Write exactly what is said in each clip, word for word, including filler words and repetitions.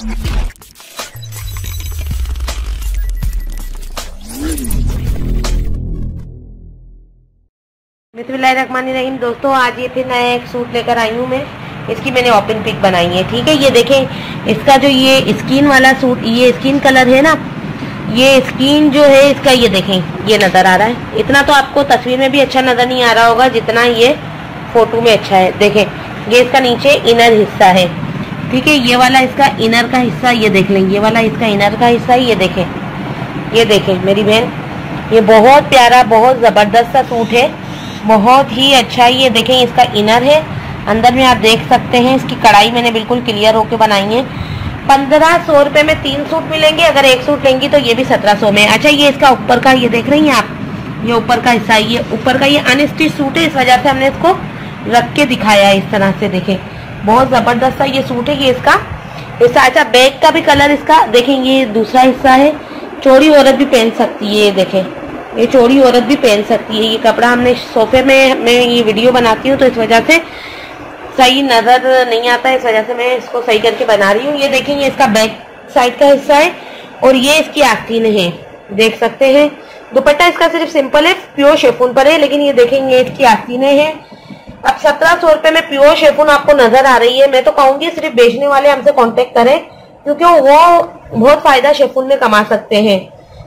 बिस्मिल्लाहिर्रहमानिर्रहीम। दोस्तों आज ये फिर नया एक सूट लेकर आई हूँ मैं। इसकी मैंने ओपन पिक बनाई है, ठीक है। ये देखें, इसका जो ये स्किन वाला सूट, ये स्किन कलर है ना, ये स्किन जो है इसका, ये देखें ये नजर आ रहा है। इतना तो आपको तस्वीर में भी अच्छा नजर नहीं आ रहा होगा जितना ये फोटो में अच्छा है। देखें, ये इसका नीचे इनर हिस्सा है, ठीक है। ये वाला इसका इनर का हिस्सा, ये देख लें, ये वाला इसका इनर का हिस्सा है। ये देखें, ये देखें मेरी बहन, ये बहुत प्यारा, बहुत जबरदस्त सा सूट है, बहुत ही अच्छा। ये देखें, इसका इनर है, अंदर में आप देख सकते हैं। इसकी कढ़ाई मैंने बिल्कुल क्लियर होके बनाई है। पंद्रह सौ रुपये में तीन सूट मिलेंगे, अगर एक सूट लेंगी तो ये भी सत्रह सौ में। अच्छा, ये इसका ऊपर का, ये देख रही हैं आप, ये ऊपर का हिस्सा, ये ऊपर का ये अनस्टिच सूट है, इस वजह से हमने इसको रख के दिखाया है इस तरह से। देखें, बहुत जबरदस्त सा ये सूट है, ये इसका हिस्सा। अच्छा, बैक का भी कलर इसका देखें, ये दूसरा हिस्सा है। चोरी औरत भी पहन सकती है, ये देखें, ये चोरी औरत भी पहन सकती है। ये कपड़ा हमने सोफे में, मैं ये वीडियो बनाती हूँ तो इस वजह से सही नजर नहीं आता, इस वजह से मैं इसको सही करके बना रही हूँ। ये देखें, ये इसका बैक साइड का हिस्सा है और ये इसकी आस्तीन है, देख सकते हैं। दुपट्टा इसका सिर्फ सिंपल है, प्योर शेफून पर है, लेकिन ये देखेंगे इसकी आस्तीनें हैं। अब सत्रह सौ रुपए में प्योर शेफून आपको नजर आ रही है। मैं तो कहूंगी सिर्फ बेचने वाले हमसे कॉन्टेक्ट करें, क्योंकि वो बहुत फायदा शेफून में कमा सकते हैं।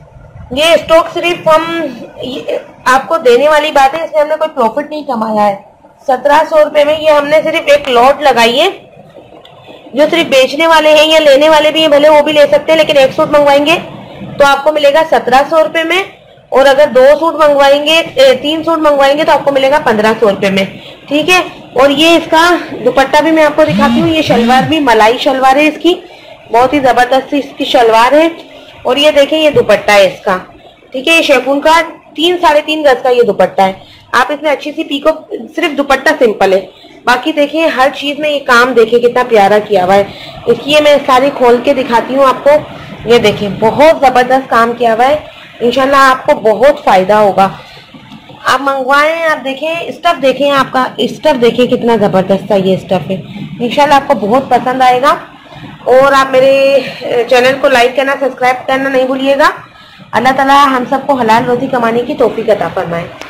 ये स्टॉक सिर्फ हम आपको देने वाली बात है, इसमें हमने कोई प्रॉफिट नहीं कमाया है। सत्रह सौ रुपए में ये हमने सिर्फ एक लॉट लगाई है। जो सिर्फ बेचने वाले हैं या लेने वाले भी हैं, भले वो भी ले सकते हैं, लेकिन एक सूट मंगवाएंगे तो आपको मिलेगा सत्रह सौ रुपए में, और अगर दो सूट मंगवाएंगे, तीन सूट मंगवाएंगे तो आपको मिलेगा पंद्रह सौ रुपए में, ठीक है। और ये इसका दुपट्टा भी मैं आपको दिखाती हूँ। ये शलवार भी मलाई शलवार है इसकी, बहुत ही जबरदस्त इसकी शलवार है। और ये देखें, ये दुपट्टा है इसका, ठीक है। ये शेफून का तीन साढ़े तीन गज का ये दुपट्टा है। आप इसमें अच्छी सी पीको, सिर्फ दुपट्टा सिंपल है, बाकी देखिए हर चीज में ये काम देखिए कितना प्यारा किया हुआ है। इसकी ये मैं सारी खोल के दिखाती हूँ आपको। ये देखें, बहुत जबरदस्त काम किया हुआ है। इंशाल्लाह आपको बहुत फायदा होगा, आप मंगवाएं। आप देखें स्टफ, देखें आपका स्टफ देखें कितना जबरदस्त है, ये स्टफ है। इंशाल्लाह आपको बहुत पसंद आएगा। और आप मेरे चैनल को लाइक करना, सब्सक्राइब करना नहीं भूलिएगा। अल्लाह ताला हम सबको हलाल रोजी कमाने की तौफीक अता फरमाए।